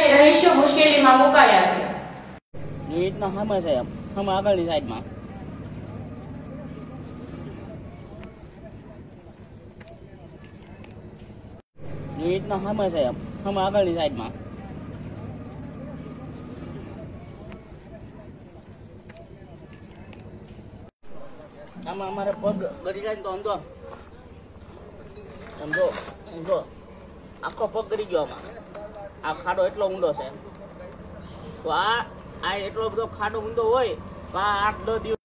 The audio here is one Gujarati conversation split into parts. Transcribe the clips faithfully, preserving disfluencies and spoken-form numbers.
રહીશો મુશ્કેલીમાં મુકાયા છે। રીતના સામે છે સામે આગળની સાઈડમાં રીતના સામે છે સામે આગળની સાઈડમાં આમાં અમારે પગ ગળી જાય તો સમજો સમજો સમજો આખો પગ ગળી ગયો આમાં આ ખાડો એટલો ઊંડો છે તો આ આ એટલો બધો ખાડો ઊંડો હોય તો આ આઠ દસ દિવસ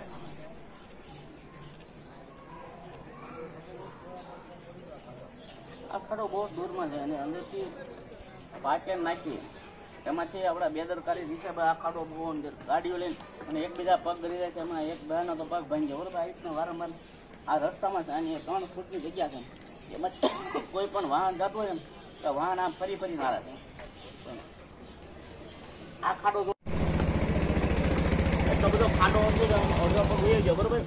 આ ખાડો બહુ દૂરમાં છે અને અંદરથી પાટે નાખી એમાંથી આપણા બેદરકારી હિસાબે આ ખાડો બહુ અંદર ગાડીઓ લઈને અને એકબીજા પગ ગળી જાય છે એમાં એક બહેનો તો પગ ભાંગી જાય બરોબર। આ રીતના વારંવાર આ રસ્તામાં છે આની ત્રણ ફૂટની જગ્યા છે એમાં કોઈ પણ વાહન જતું હોય ને તો વાહન આમ ફરી ફરી મારે છે આ ખાડો એટલો બધો ખાડો હતો અડધો પગ વહી ગયો બરોબર।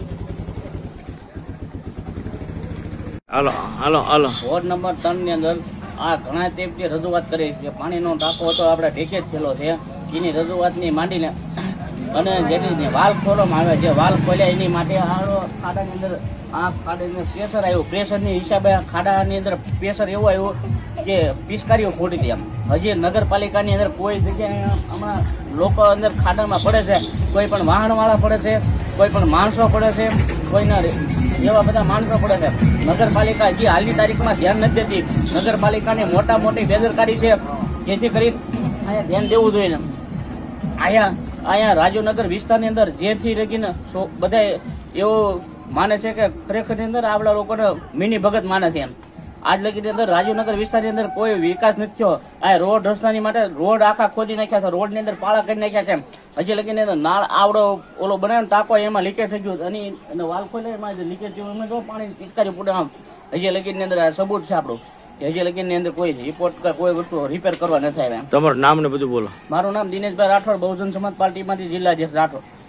હાલો હાલો હાલો વોર્ડ નંબર ત્રણ ની અંદર આ ઘણા ટેપથી રજૂઆત કરી છે પાણીનો ટાંકો હતો આપણે ઢેકે જ થયેલો છે એની રજૂઆતની માંડીને અને જેની વાલ ખોલવામાં આવે જે વાલ ખોલ્યા એની માટે આ ખાડાની અંદર આ ખાડાની અંદર પ્રેશર આવ્યું પ્રેશરની હિસાબે આ ખાડાની અંદર પ્રેશર એવું આવ્યું કે પિચકારીઓ ખોટી હતી એમ હજી નગરપાલિકાની અંદર કોઈ જગ્યાએ હમણાં લોકો અંદર ખાડામાં પડે છે કોઈ પણ વાહનવાળા પડે છે કોઈ પણ માણસો પડે છે કોઈના એવા બધા માણસો પડે છે નગરપાલિકા હજી હાલની તારીખમાં ધ્યાન નથી દેતી નગરપાલિકાની મોટા મોટી બેદરકારી છે જેથી કરી અહીંયા ધ્યાન દેવું જોઈએ ને અહીંયા અહીંયા રાજુનગર વિસ્તારની અંદર જેથી લગીને બધા એવું માને છે કે ખરેખરની અંદર આપણા લોકોને મિની ભગત માને છે એમ આજ લગીની અંદર રાજુનગર વિસ્તારની અંદર કોઈ વિકાસ નથી થયો આ રોડ રસ્તાની માટે રોડ આખા ખોદી નાખ્યા છે રોડની અંદર પાળા કરી નાખ્યા છે હજી લગીની અંદર નાળ આવડો ઓલો બનાવ્યો ટાંકો એમાં લીકેજ થઈ ગયું અને વાલ ખોલે એમાં લીકેજ થયું એમાં જો પાણી પિચકારી પૂડે આમ હજી લગીની અંદર સબૂત છે આપણું હજી લગીની અંદર કોઈ રિપોર્ટ કે કોઈ વસ્તુ રિપેર કરવા નથી આવ્યા। તમારું નામ ને બધું બોલો। મારું નામ દિનેશભાઈ રાઠોડ બહુજન સમાજ પાર્ટીમાંથી જિલ્લા અધ્યક્ષ રાઠોડ।